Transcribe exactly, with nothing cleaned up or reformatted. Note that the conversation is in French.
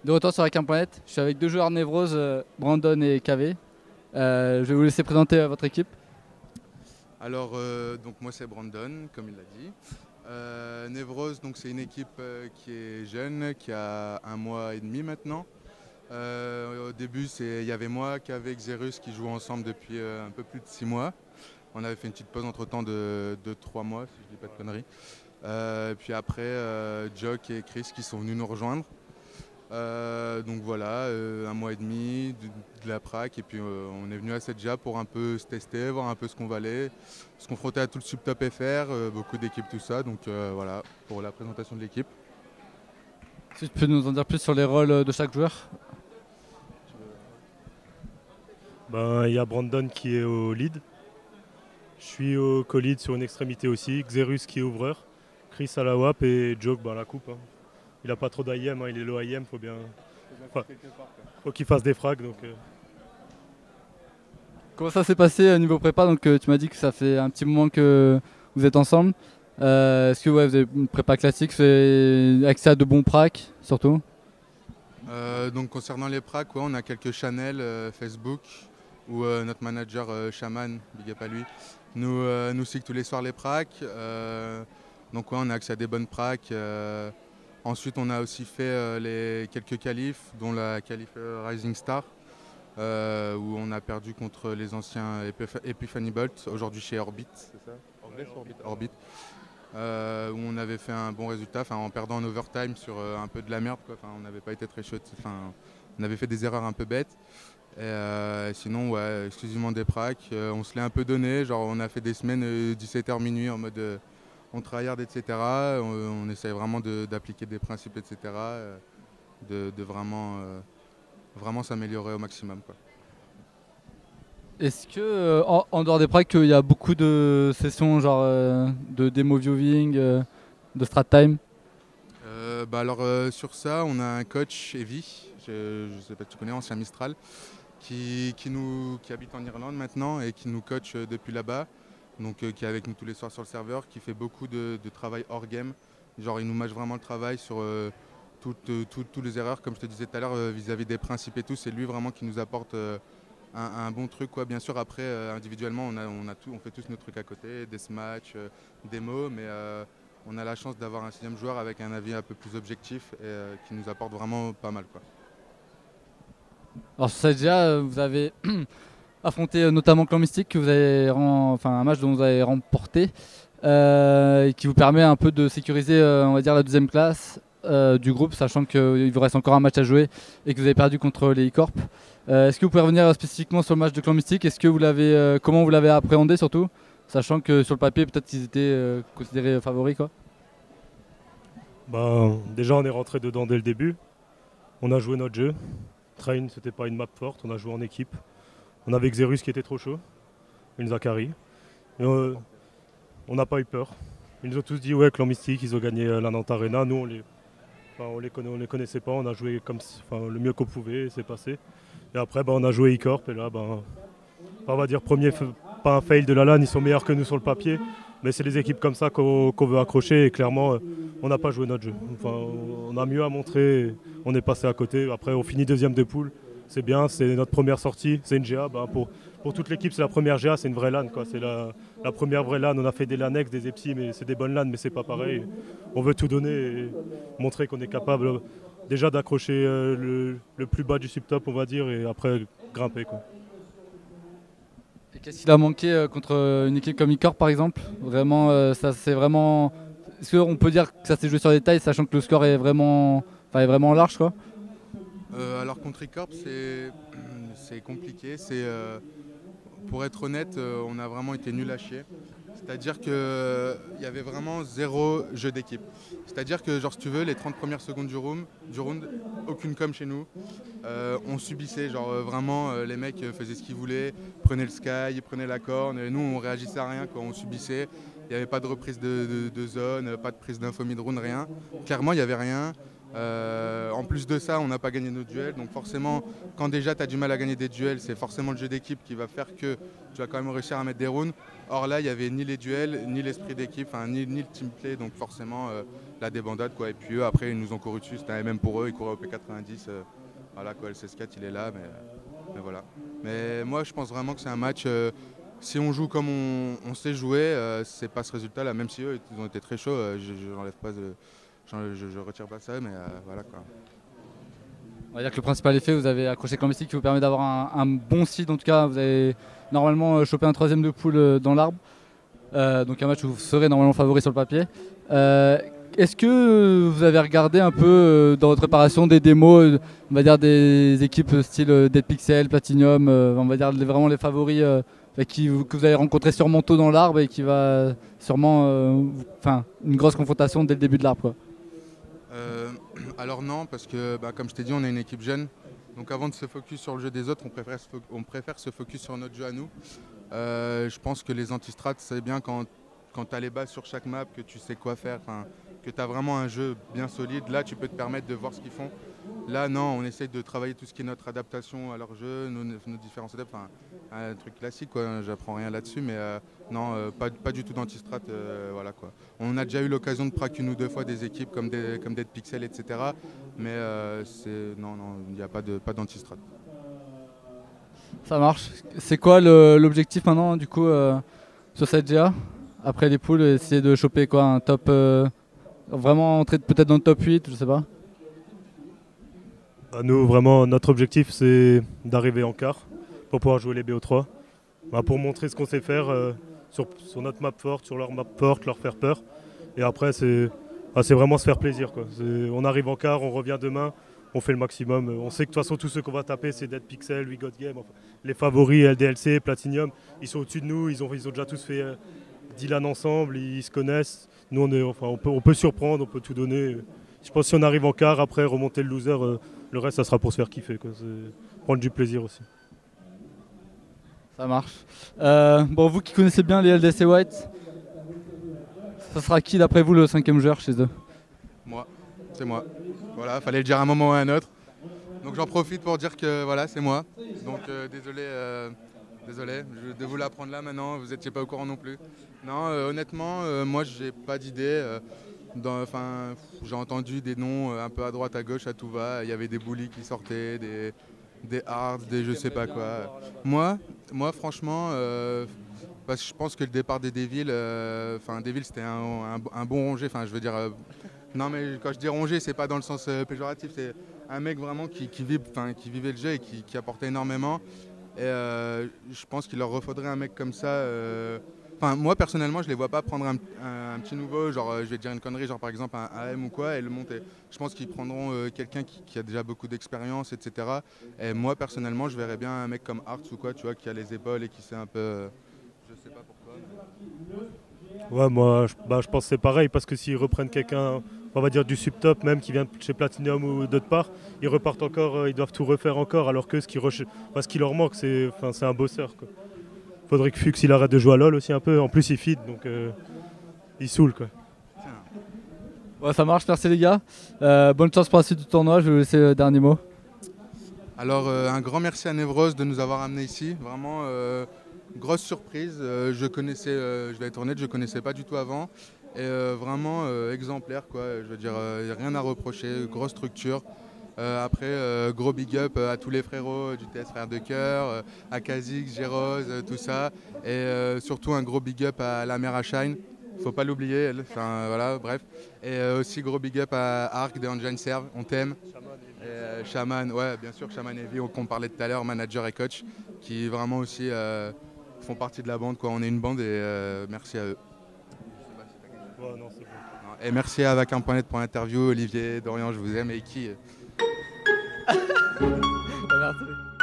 De retour sur Hackam point net, je suis avec deux joueurs Névrose, euh, Brandon et K V. Euh, je vais vous laisser présenter euh, votre équipe. Alors, euh, donc moi c'est Brandon, comme il l'a dit. Euh, Névrose, donc c'est une équipe euh, qui est jeune, qui a un mois et demi maintenant. Euh, au début, c'est- il y avait moi, K V, Xerus qui jouent ensemble depuis euh, un peu plus de six mois. On avait fait une petite pause entre temps de, de trois mois, si je dis pas de conneries. Euh, puis après, euh, Jock et Chris qui sont venus nous rejoindre. Euh, donc voilà, euh, un mois et demi de, de la prac et puis euh, on est venu à Sedja pour un peu se tester, voir un peu ce qu'on valait, se confronter à tout le Subtop F R, euh, beaucoup d'équipes, tout ça. Donc euh, voilà pour la présentation de l'équipe. Si tu peux nous en dire plus sur les rôles euh, de chaque joueur. Ben, il y a Brandon qui est au lead. Je suis au co-lead sur une extrémité aussi. Xerus qui est ouvreur. Chris à la W A P et Joke ben, à la coupe. hein. Il n'a pas trop d'I M, hein, il est low I M, faut bien. Enfin, faut qu'il fasse des frags. Donc, euh, Comment ça s'est passé au niveau prépa? Donc, euh, tu m'as dit que ça fait un petit moment que vous êtes ensemble. Euh, Est-ce que ouais, vous avez une prépa classique, fait accès à de bons pracs surtout? Euh, donc concernant les pracs, ouais, on a quelques channels euh, Facebook où euh, notre manager euh, Shaman, big up à lui, nous, euh, nous signe tous les soirs les pracs. Euh, donc ouais, on a accès à des bonnes pracs. euh, Ensuite, on a aussi fait euh, les quelques qualifs, dont la qualif euh, Rising Star, euh, où on a perdu contre les anciens Epiph- Epiphany Bolt, aujourd'hui chez Orbit, c'est ça Orbit, Orbit, Orbit. Euh, où on avait fait un bon résultat, enfin, en perdant en overtime sur euh, un peu de la merde, quoi. Enfin, on n'avait pas été très chaud, enfin, on avait fait des erreurs un peu bêtes. Et, euh, sinon, ouais, exclusivement des pracs. Euh, on se l'est un peu donné, genre on a fait des semaines euh, dix-sept heures minuit en mode euh, on tryhard, et cetera. On, on essaye vraiment de- d'appliquer des principes, et cetera. euh, de, de vraiment, euh, vraiment s'améliorer au maximum, quoi. Est-ce que euh, en, en dehors des pracs, il y a beaucoup de sessions genre euh, de démo viewing, euh, de strat time? Euh, bah alors euh, sur ça, on a un coach, Evie, je ne sais pas si tu connais, ancien Mistral, qui, qui, nous, qui habite en Irlande maintenant et qui nous coach euh, depuis là-bas, donc euh, qui est avec nous tous les soirs sur le serveur, qui fait beaucoup de, de travail hors game. Genre il nous mâche vraiment le travail sur euh, toutes euh, toutes- toutes les erreurs, comme je te disais tout à l'heure, euh, vis-à-vis des principes et tout. C'est lui vraiment qui nous apporte euh, un, un bon truc, quoi. Bien sûr, après, euh, individuellement, on, a, on, a tout, on fait tous nos trucs à côté, des smatchs, euh, des mots, mais euh, on a la chance d'avoir un sixième joueur avec un avis un peu plus objectif et euh, qui nous apporte vraiment pas mal, quoi. Alors sur cette G A, euh, vous avez affronté euh, notamment Clan Mystique, que vous avez rem- enfin un match dont vous avez remporté, euh, et qui vous permet un peu de sécuriser, euh, on va dire, la deuxième place euh, du groupe, sachant qu'il vous reste encore un match à jouer et que vous avez perdu contre les E-Corp. Euh, Est-ce que vous pouvez revenir euh, spécifiquement sur le match de Clan Mystique? Est-ce que vous l'avez, euh, comment vous l'avez appréhendé surtout, sachant que sur le papier peut-être qu'ils étaient euh, considérés favoris quoi. ben, déjà, on est rentré dedans dès le début. On a joué notre jeu. Train, c'était pas une map forte. On a joué en équipe. On avait Xerus qui était trop chaud. Une Zachary. Et, euh, on n'a pas eu peur. Ils nous ont tous dit ouais, Clan Mystique, ils ont gagné euh, la Nantes Arena. Nous, on les, enfin, on les, conna- on les connaissait pas. On a joué comme, si- enfin, le mieux qu'on pouvait et c'est passé. Et après, ben, on a joué E-Corp. Et là, ben, on va dire premier, f- pas un fail de la LAN. Ils sont meilleurs que nous sur le papier. Mais c'est les équipes comme ça qu'on qu'on veut accrocher. Et clairement, euh, on n'a pas joué notre jeu. Enfin, on a mieux à montrer. Et on est passé à côté. Après, on finit deuxième de poule. C'est bien, c'est notre première sortie. C'est une G A. Ben, pour, pour toute l'équipe, c'est la première G A. C'est une vraie LAN, quoi. C'est la, la première vraie LAN. On a fait des LANex, des EPSI, mais c'est des bonnes LAN, mais c'est pas pareil. On veut tout donner et montrer qu'on est capable euh, déjà d'accrocher euh, le, le plus bas du subtop, on va dire, et après grimper, quoi. Et qu'est-ce qu'il a manqué euh, contre euh, une équipe comme E-Corp par exemple? Vraiment, euh, ça c'est vraiment. Est-ce qu'on peut dire que ça s'est joué sur les tailles, sachant que le score est vraiment, enfin, est vraiment large quoi? Euh, alors contre E-Corp, c'est c'est compliqué. C'est, euh, pour être honnête, euh, on a vraiment été nul à chier. C'est-à-dire qu'il y avait vraiment zéro jeu d'équipe. C'est-à-dire que, genre, si tu veux, les trente premières secondes du, room, du round, aucune com chez nous. Euh, on subissait, genre, euh, vraiment, euh, les mecs euh, faisaient ce qu'ils voulaient, prenaient le sky, prenaient la corne, et nous, on réagissait à rien quand on subissait. Il n'y avait pas de reprise de, de- de zone, pas de prise d'info mid-round, rien. Clairement, il n'y avait rien. Euh, en plus de ça, on n'a pas gagné nos duels. Donc forcément, quand déjà tu as du mal à gagner des duels, c'est forcément le jeu d'équipe qui va faire que tu vas quand même réussir à mettre des rounds. Or là, il n'y avait ni les duels, ni l'esprit d'équipe, ni, ni le team play. Donc forcément, euh, la débandade. Quoi. Et puis eux, après, ils nous ont couru dessus. C'était même pour eux, ils couraient au P quatre-vingt-dix. Euh, voilà, quoi, le C S quatre, il est là. Mais, mais voilà. Mais moi, je pense vraiment que c'est un match... Euh, si on joue comme on, on sait jouer, euh, c'est pas ce résultat-là. Même si eux, ils ont été très chauds, euh, je n'enlève pas... De, Je, je retire pas ça, mais euh, voilà quoi. On va dire que le principal effet, vous avez accroché Clan Mystique qui vous permet d'avoir un, un bon seed. En tout cas, vous avez normalement chopé un troisième de poule dans l'arbre. Euh, donc un match où vous serez normalement favori sur le papier. Euh, Est-ce que vous avez regardé un peu dans votre préparation des démos, on va dire des équipes style Dead Pixel, Platinum, on va dire vraiment les favoris euh, qui, que vous avez rencontrés sûrement tôt dans l'arbre et qui va sûrement, enfin, euh, une grosse confrontation dès le début de l'arbre quoi. Euh, alors non, parce que bah, comme je t'ai dit, on est une équipe jeune. Donc avant de se focus sur le jeu des autres, on préfère se, on préfère se focus sur notre jeu à nous. Euh, je pense que les anti-strats, c'est bien quand, quand tu as les bases sur chaque map, que tu sais quoi faire, que tu as vraiment un jeu bien solide. Là, tu peux te permettre de voir ce qu'ils font. Là, non, on essaye de travailler tout ce qui est notre adaptation à leur jeu, nos, nos différents setups. Enfin, un truc classique, quoi. J'apprends rien là-dessus, mais euh, non, euh, pas, pas du tout d'anti-strat. Euh, voilà, quoi. On a déjà eu l'occasion de prac une ou deux fois des équipes comme, des, comme Dead Pixel, et cetera. Mais euh, non, non, il n'y a pas de pas d'anti-strat. Ça marche. C'est quoi l'objectif maintenant, du coup, euh, sur cette G A? Après les poules, essayer de choper quoi, un top... Euh, vraiment entrer peut-être dans le top huit, je sais pas. Nous, vraiment, notre objectif, c'est d'arriver en quart pour pouvoir jouer les B O trois. Bah, pour montrer ce qu'on sait faire euh, sur, sur notre map forte, sur leur map forte, leur faire peur. Et après, c'est bah, vraiment se faire plaisir, quoi. On arrive en quart, on revient demain, on fait le maximum. On sait que de toute façon, tous ceux qu'on va taper, c'est Dead Pixel, We Got Game. Enfin, les favoris, L D L C, Platinum, ils sont au-dessus de nous. Ils ont, ils ont déjà tous fait euh, Dylan ensemble, ils se connaissent. Nous, on, est, enfin, on, peut, on peut surprendre, on peut tout donner. Je pense que si on arrive en quart, après remonter le loser, euh, le reste, ça sera pour se faire kiffer, quoi. Prendre du plaisir aussi. Ça marche. Euh, bon, vous qui connaissez bien les L D C White, ça sera qui d'après vous le cinquième joueur chez eux? Moi, c'est moi. Voilà, fallait le dire à un moment ou à un autre. Donc j'en profite pour dire que voilà, c'est moi. Donc euh, désolé, euh, désolé de vous l'apprendre là maintenant, vous n'étiez pas au courant non plus. Non, euh, honnêtement, euh, moi j'ai pas d'idée. Euh, Enfin, j'ai entendu des noms un peu à droite, à gauche, à tout va. Il y avait des bullies qui sortaient, des, des hards, des je sais pas quoi. Moi, moi franchement, euh, parce que je pense que le départ des Devils, euh, enfin Devils c'était un, un, un bon rongé. Enfin, je veux dire, euh, non mais quand je dis rongé, c'est pas dans le sens euh, péjoratif. C'est un mec vraiment qui, qui, vit, qui vivait le jeu et qui, qui apportait énormément. Et euh, je pense qu'il leur refaudrait un mec comme ça. Euh, Enfin, moi personnellement, je les vois pas prendre un, un, un petit nouveau, genre euh, je vais te dire une connerie, genre par exemple un A M ou quoi, et le monter. Je pense qu'ils prendront euh, quelqu'un qui, qui a déjà beaucoup d'expérience, et cetera. Et moi personnellement, je verrais bien un mec comme Arts ou quoi, tu vois, qui a les épaules et qui sait un peu. Euh, je sais pas pourquoi. Mais... Ouais, moi, je, bah, je pense que c'est pareil parce que s'ils reprennent quelqu'un, on va dire du subtop, même qui vient de chez Platinum ou d'autre part, ils repartent encore, euh, ils doivent tout refaire encore, alors que ce qui, enfin, ce qui leur manque, c'est enfin, un bosseur, quoi. Faudrait que Fux il arrête de jouer à LoL aussi un peu. En plus il feed donc euh, il saoule quoi. Ouais, ça marche, merci les gars. Euh, bonne chance pour la suite du tournoi, je vais vous laisser le dernier mot. Alors euh, un grand merci à Nevros de nous avoir amenés ici. Vraiment euh, grosse surprise. Euh, je connaissais, euh, je vais être honnête, je connaissais pas du tout avant. Et euh, vraiment euh, exemplaire quoi. Je veux dire, il n'y a rien à reprocher. Grosse structure. Euh, après, euh, gros big up à tous les frérots du T S Frères de Cœur, euh, à Kha'Zix, Géroz, euh, tout ça. Et euh, surtout un gros big up à la mère à Shine. Faut pas l'oublier, elle. Enfin, voilà, bref. Et euh, aussi gros big up à Arc de Engine Serve, on t'aime. Euh, Shaman, ouais, bien sûr, Shaman et Vi, qu'on parlait tout à l'heure, manager et coach, qui vraiment aussi euh, font partie de la bande. Quoi. On est une bande et euh, merci à eux. Ouais, non, c'est bon. Et merci à Vacarme point net pour l'interview, Olivier, Dorian, je vous aime, et qui Merci.